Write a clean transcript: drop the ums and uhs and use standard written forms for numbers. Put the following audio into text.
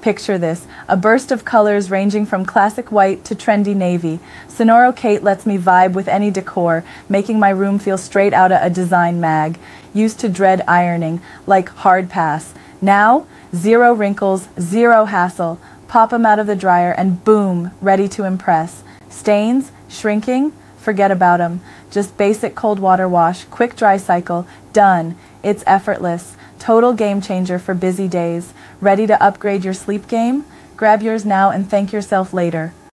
Picture this, a burst of colors ranging from classic white to trendy navy. Sonoro Kate lets me vibe with any decor, making my room feel straight out of a design mag. Used to dread ironing, like hard pass. Now, zero wrinkles, zero hassle. Pop them out of the dryer and boom, ready to impress. Stains, shrinking, forget about them. Just basic cold water wash, quick dry cycle, done. It's effortless. Total game changer for busy days. Ready to upgrade your sleep game? Grab yours now and thank yourself later.